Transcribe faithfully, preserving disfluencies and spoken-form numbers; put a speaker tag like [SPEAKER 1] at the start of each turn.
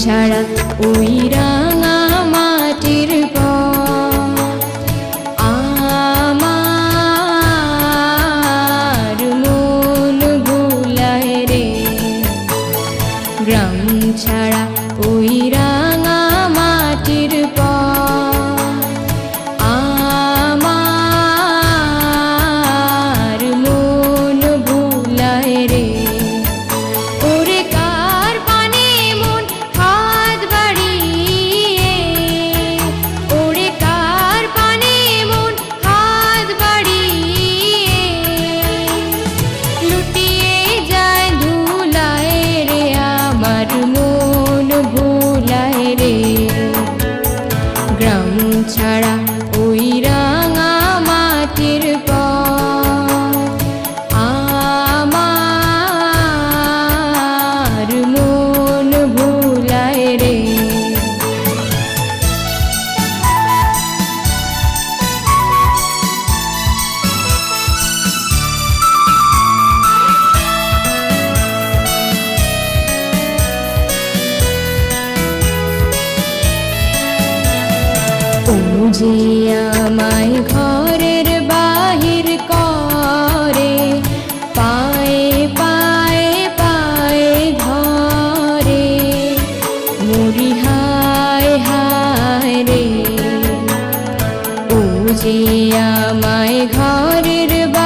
[SPEAKER 1] ছাড়া ওই রাঙা মাটির পথ আমার মন ভুলায় রে। গ্রাম ছাড়া ওই রাঙা মাটির পথ আমার মন ভুলায় রে। ওরে কার পানে মন হাত বাড়িয়ে, ওরে কার পানে মন হাত বাড়িয়ে লুটিয়ে যায় ধুলায় রে। আমার মন ভুলায় রে। গ্রাম ছাড়া ওই রাঙা মাটির পথ আমার মন ভুলায় রে। ও যে আমায় ঘরের বাহির করে, পায়ে পায়ে পায়ে ধরে, মরি হায় হায় রে। ও যে আমায় ঘরের